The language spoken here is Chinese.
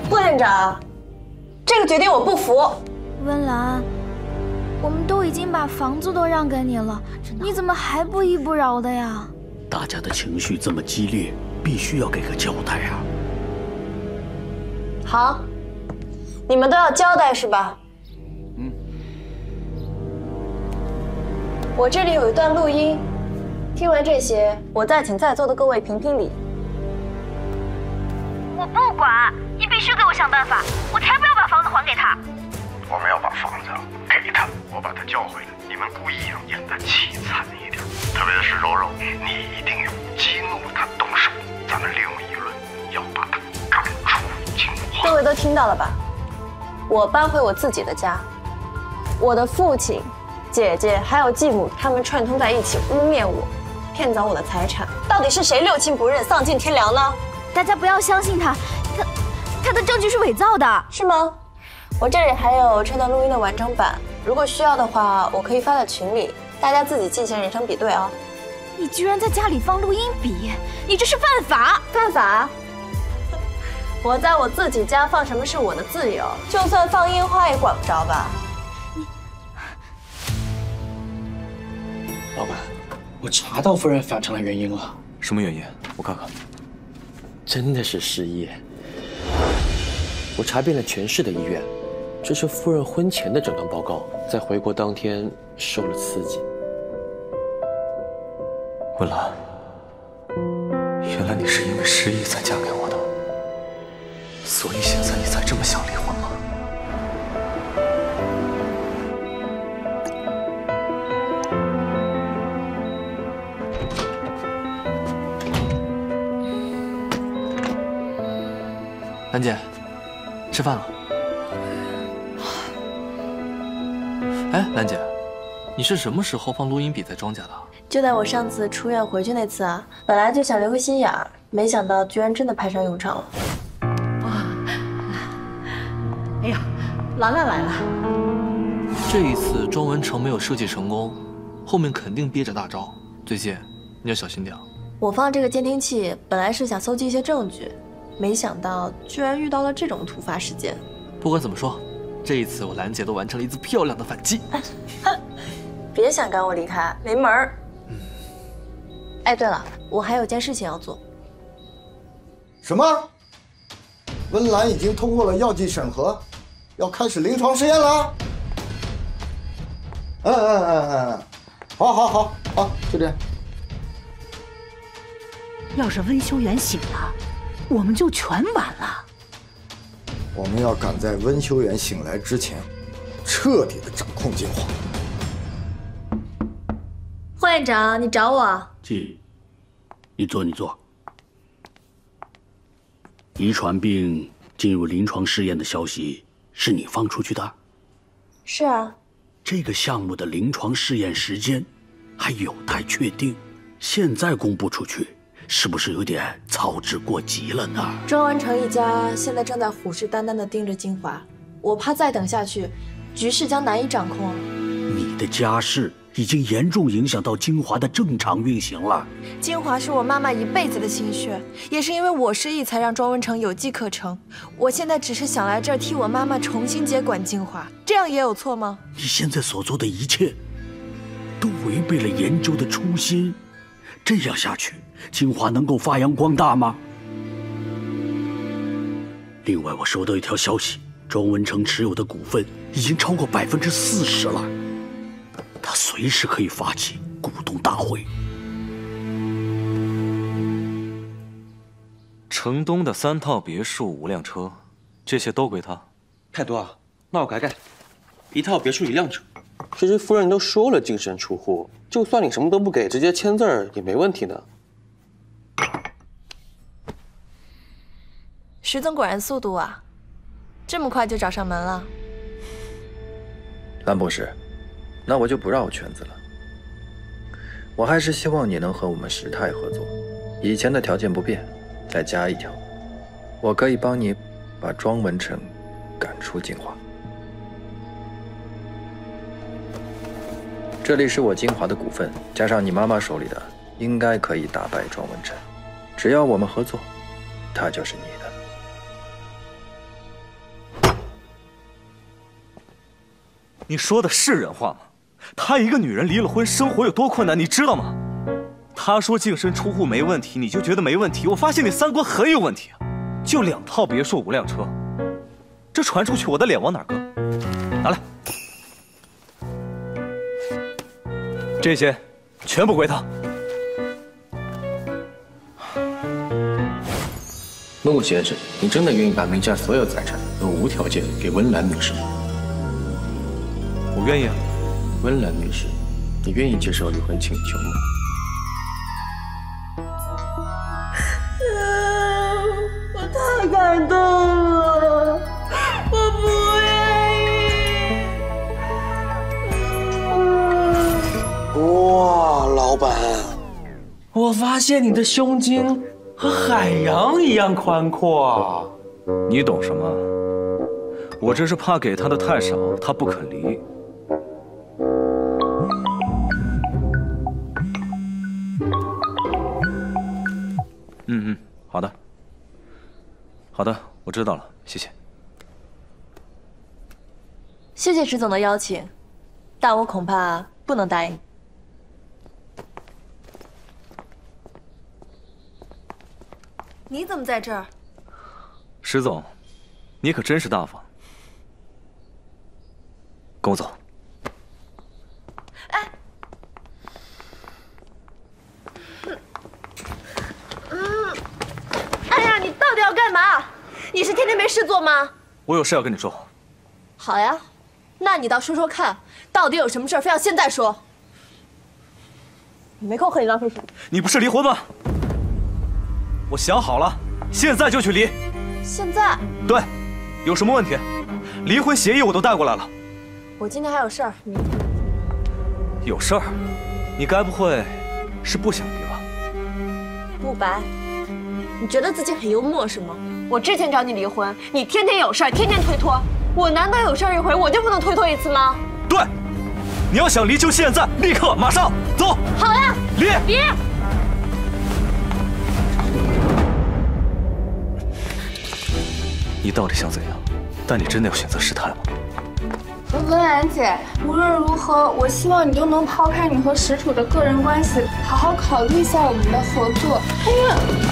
副院长，这个决定我不服。 温岚，我们都已经把房子都让给你了，你怎么还不依不饶的呀？ 大家的情绪这么激烈，必须要给个交代啊！ 好，你们都要交代是吧？我这里有一段录音，听完这些，我再请在座的各位评评理。 我不管，你必须给我想办法，我才不要把房子还给他。 我们要把房子给他，我把他叫回来。你们故意要演得凄惨一点，特别是柔柔，你一定要激怒他动手。咱们利用舆论，要把他赶出京华。 各位都听到了吧？我搬回我自己的家，我的父亲、姐姐还有继母，他们串通在一起污蔑我，骗走我的财产。到底是谁六亲不认、丧尽天良呢？ 大家不要相信他，他的证据是伪造的， 是吗？我这里还有这段录音的完整版，如果需要的话，我可以发到群里，大家自己进行人声比对啊。 你居然在家里放录音笔，你这是犯法！ 犯法？我在我自己家放什么是我的自由，就算放烟花也管不着吧？ 老板，我查到夫人反常的原因了。 什么原因？我看看。 真的是失忆。我查遍了全市的医院，这是夫人婚前的诊断报告，在回国当天受了刺激。 温岚，原来你是因为失忆才嫁给我的，所以现在你才这么想离婚吗？兰姐，吃饭了。哎，兰姐，你是什么时候放录音笔在庄家的？ 就在我上次出院回去那次啊，本来就想留个心眼儿，没想到居然真的派上用场了。 哎呀，兰兰来了。 这一次庄文成没有设计成功，后面肯定憋着大招。最近你要小心点。 我放这个监听器本来是想搜集一些证据，没想到居然遇到了这种突发事件。 不管怎么说，这一次我兰姐都完成了一次漂亮的反击。 别想赶我离开，没门儿。哎，对了，我还有件事情要做。 什么？温岚已经通过了药剂审核，要开始临床试验了？好，就这样。 要是温修远醒了，我们就全完了。 我们要赶在温修远醒来之前，彻底的掌控京华。 副院长，你找我？ 进，你坐。遗传病进入临床试验的消息是你放出去的？ 是啊。 这个项目的临床试验时间还有待确定，现在公布出去，是不是有点操之过急了呢？ 庄文成一家现在正在虎视眈眈地盯着京华，我怕再等下去，局势将难以掌控。 你的家事已经严重影响到京华的正常运行了。 京华是我妈妈一辈子的心血，也是因为我失忆才让庄文成有机可乘。我现在只是想来这儿替我妈妈重新接管京华，这样也有错吗？ 你现在所做的一切，都违背了研究的初心。这样下去，京华能够发扬光大吗？另外，我收到一条消息，庄文成持有的股份已经超过40%了，他随时可以发起股东大会。 城东的3套别墅、5辆车，这些都归他。 太多啊，那我改改，1套别墅1辆车。其实夫人都说了净身出户，就算你什么都不给，直接签字儿也没问题的。 石总果然速度啊，这么快就找上门了。 兰博士，那我就不绕圈子了。我还是希望你能和我们石泰合作，以前的条件不变，再加一条，我可以帮你把庄文成赶出京华。这里是我京华的股份，加上你妈妈手里的，应该可以打败庄文成。只要我们合作，他就是你的。 你说的是人话吗？她一个女人离了婚，生活有多困难，你知道吗？她说净身出户没问题，你就觉得没问题？我发现你三观很有问题啊！就2套别墅5辆车，这传出去我的脸往哪搁？拿来，这些全部归她。 陆先生，你真的愿意把名下所有财产都无条件给温岚女士？ 我愿意啊。 温岚女士，你愿意接受离婚请求吗？ 我太感动了，我不愿意。 哇，老板，我发现你的胸襟和海洋一样宽阔。 你懂什么？我这是怕给他的太少，他不肯离。好的，好的，我知道了，谢谢。 谢谢池总的邀请，但我恐怕不能答应。你怎么在这儿？ 石总，你可真是大方。跟我走。 哎，哎呀，你到底要干嘛？你是天天没事做吗？ 我有事要跟你说。 好呀，那你倒说说看，到底有什么事非要现在说？ 没空和你浪费时间。 你不是离婚吗？我想好了，现在就去离。 现在？ 对，有什么问题？离婚协议我都带过来了。 我今天还有事儿，明天。 有事儿？你该不会是不想离吧？ 慕白，你觉得自己很幽默是吗？我之前找你离婚，你天天有事儿，天天推脱。我难得有事儿一回，我就不能推脱一次吗？ 对，你要想离就现在，立刻，马上走。 好呀， 离。 离。 你到底想怎样？但你真的要选择失态吗？ 温岚姐，无论如何，我希望你都能抛开你和石楚的个人关系，好好考虑一下我们的合作。哎呀！